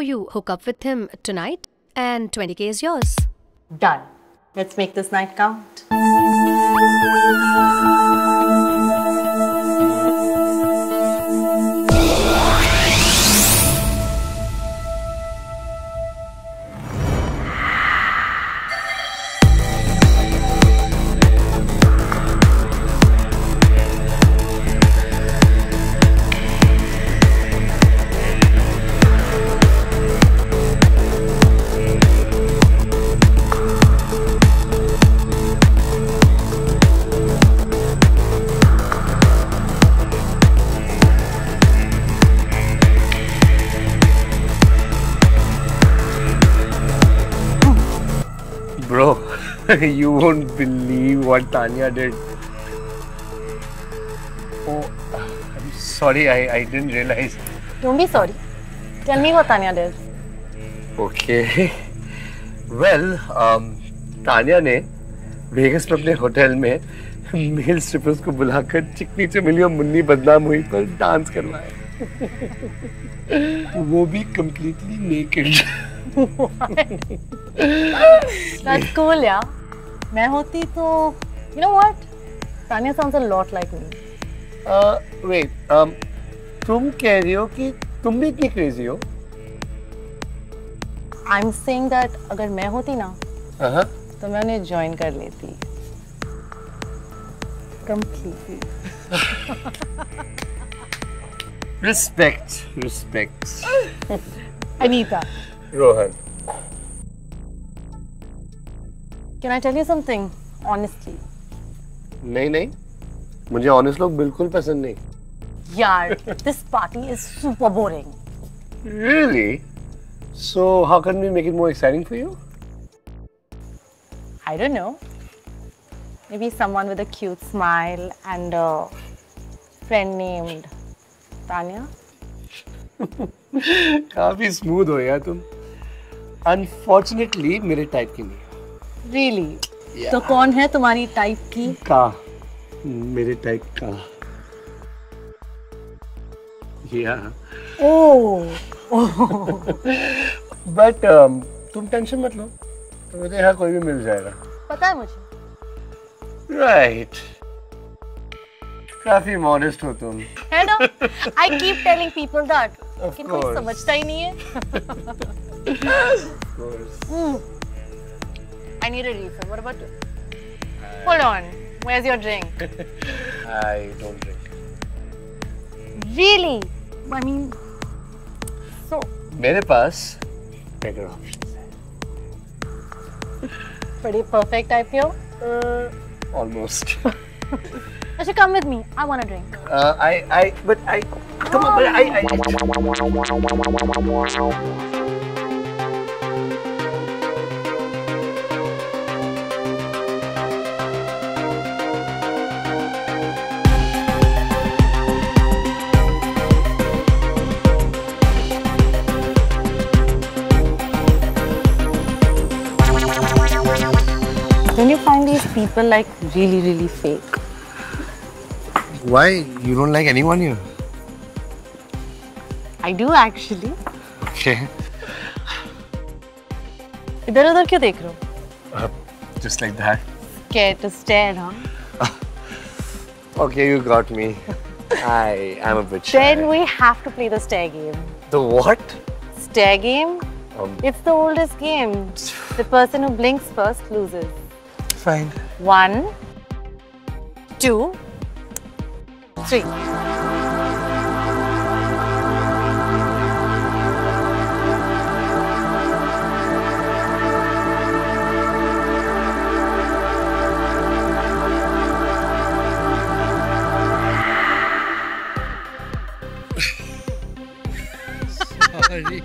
you hook up with him tonight and 20K is yours. Done. Let's make this night count. Bro, you won't believe what Tanya did. Oh, I'm sorry, I didn't realize. Don't be sorry. Tell me what Tanya did. Okay. Well, Tanya ने Vegas में अपने hotel में mail strippers को बुलाकर चिकनी चमेली और मुन्नी बदनाम हुई पर डांस करवाया. वो भी completely naked. That's cool, yeah. मैं होती तो, you know what? Tanya sounds a lot like me. Wait, तुम कह रही हो कि तुम भी इतनी crazy हो? I'm saying that अगर मैं होती ना, तो मैं उन्हें join कर लेती. Completely. Respect. Anita. Rohan. Can I tell you something? Honestly. नहीं, मुझे honest लोग बिल्कुल पसंद नहीं. यार, this party is super boring. Really? So how can we make it more exciting for you? I don't know. Maybe someone with a cute smile and a friend named Tanya. काफी smooth हो यार तुम. Unfortunately, मेरे type की नहीं. Really? Yeah. तो कौन है तुम्हारी टाइप की? मेरे टाइप का. Yeah. Oh. But तुम टेंशन मत लो. मुझे यहाँ कोई भी मिल जाएगा. पता है मुझे. Right. काफी modest हो तुम. है ना? I keep telling people that. Of लेकिन कोई समझता ही नहीं है. Of course. I need a refill. What about you? Hold on. Where's your drink? I don't drink. Really? I mean, so. मेरे पास better options हैं. Pretty perfect type here. Almost. Asha, come with me. I want a drink. Come on, but I. Don't you find these people like really fake? Why? You don't like anyone here? I do actually. Okay. इधर-उधर क्यों देख रहे हो? Just like that. Scared to stare, huh? Okay, you got me. I'm a bit shy. Then we have to play the stare game. The what? Stare game? It's the oldest game. The person who blinks first loses. Fine. 1, 2, 3. Sorry.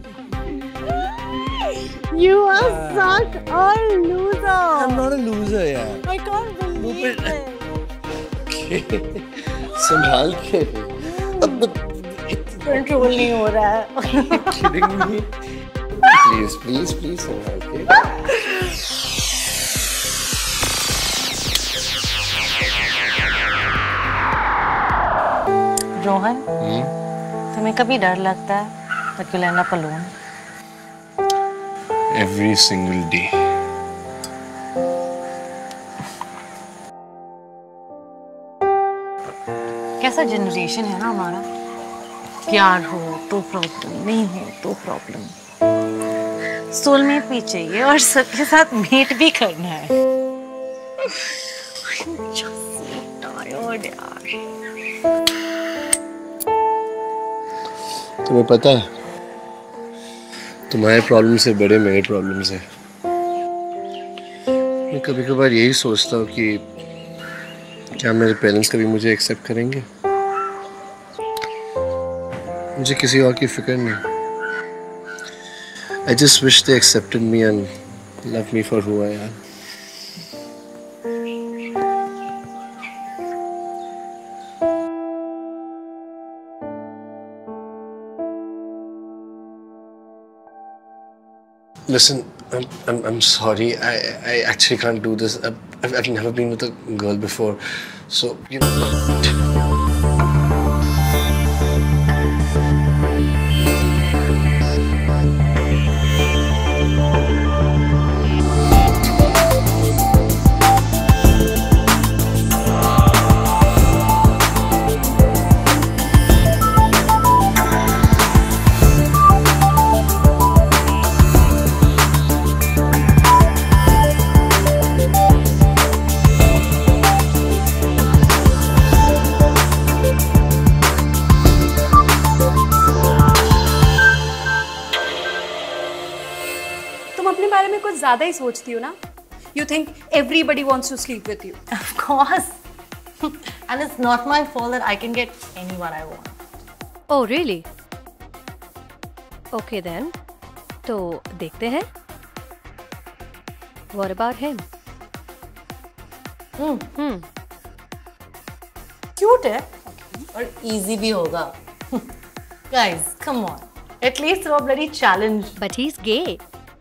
You are such a loser. I'm not a loser, yeah. I can't believe it. संभाल के. Control नहीं हो रहा है. Kidding me? Please, संभाल के. रोहन, तुम्हें कभी डर लगता है that you'll end up alone? every single day. कैसा जनरेशन है ना हमारा, प्यार हो तो प्रॉब्लम, नहीं हो तो प्रॉब्लम, सोलमेट भी चाहिए और सबके साथ मेट भी करना है। I'm just so tired यार। तुम्हें पता है, तुम्हारे प्रॉब्लम से बड़े मेरे प्रॉब्लम्स हैं। मैं कभी कभार यही सोचता हूँ कि क्या मेरे पेरेंट्स कभी मुझे एक्सेप्ट करेंगे। मुझे किसी और की फिक्र नहीं। I just wish they accepted me and loved me for who I am. Listen, I'm sorry. I actually can't do this. I've never been with a girl before, so you know. अपने बारे में कुछ ज्यादा ही सोचती हो ना? You think everybody wants to sleep with you. Of course. And it's not my fault that I can get anyone I want. Oh really? Okay then. तो देखते हैं. What about him? Cute है और easy भी होगा. Guys, come on. At least throw a bloody challenge. But he's gay.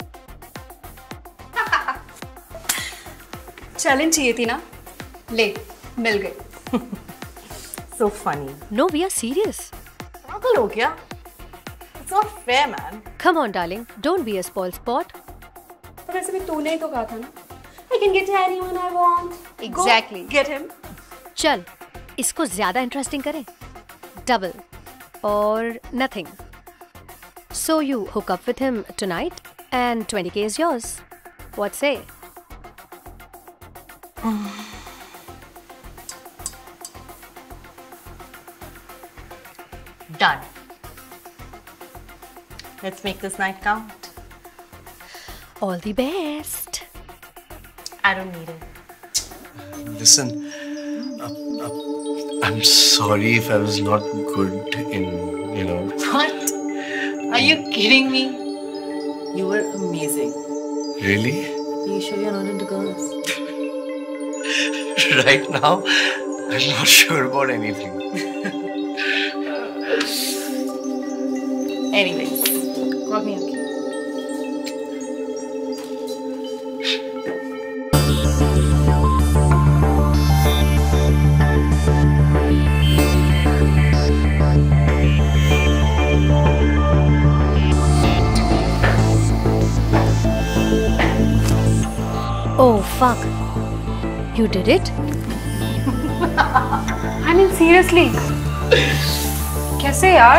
Challenge चाहिए थी ना, ले मिल गई। So funny. No, we are serious. पागल हो क्या? It's not fair, man. Come on, darling. Don't be a spoil sport. तो वैसे भी तूने ही तो कहा था ना, I can get anyone I want. Exactly. Go get him. चल, इसको ज्यादा इंटरेस्टिंग करें. Double or nothing. So you hook up with him tonight and 20K is yours. What say? Done. Let's make this night count. All the best. I don't need it. Listen, I'm sorry if I was not good in, you know. What? Are you kidding me? You were amazing. Really? Are you sure you're not into girls? Right now, I'm not sure about anything. Anyways, call me okay. Oh fuck. You did it? I mean seriously. कैसे यार?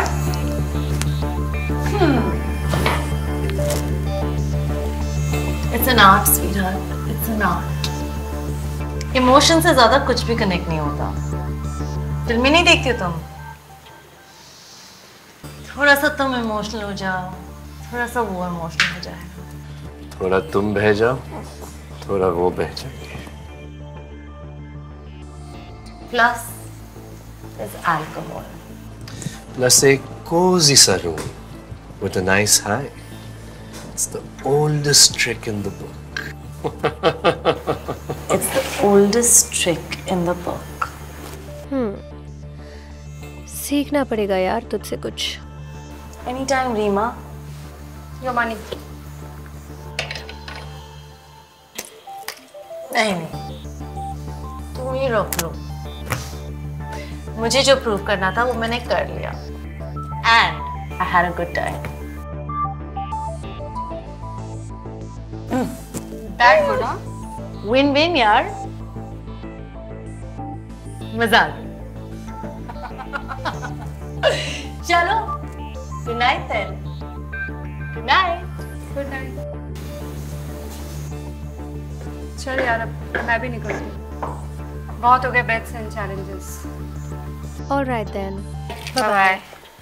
It's an art, sweetheart. It's an art. Emotion से ज़्यादा कुछ भी connect नहीं होता. फिल्में नहीं देखती हो तुम? थोड़ा सा तुम इमोशनल हो जाओ, थोड़ा सा वो इमोशनल हो जाएगा. थोड़ा तुम बह जाओ, थोड़ा वो बह जाएगी. Plus, there's alcohol. Plus a cozy sa room with a nice high. It's the oldest trick in the book. It's the oldest trick in the book. सीखना पड़ेगा यार तुझसे कुछ. Anytime, Reema. Your money. नहीं, तुम ही रोक लो. मुझे जो प्रूव करना था वो मैंने कर लिया. And I had a good time. That good, huh? Win-win, यार. मजा आ गया. चलो. Good night then. Good night. Good night. चल यार, अब मैं भी निकलती हूँ. बहुत हो गए bets and challenges. All right then. Bye bye.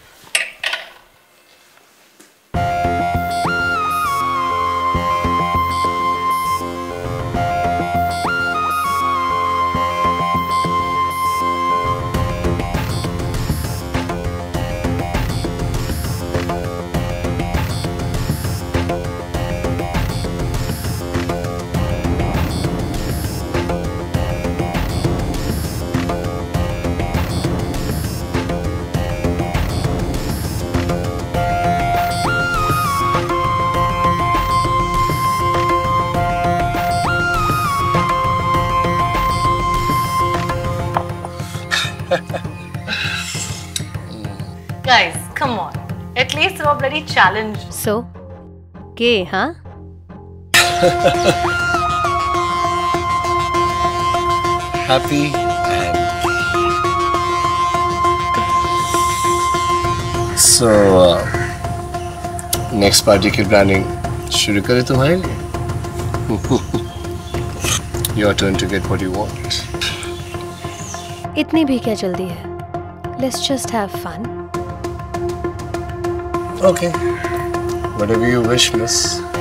Guys, come on. At least throw a bloody challenge. So, gay, huh? Happy and so next party की planning शुरू करें तुम्हारे लिए. Your turn to get what you want. इतनी भी क्या जल्दी है? Let's just have fun. Okay. Whatever you wish, miss.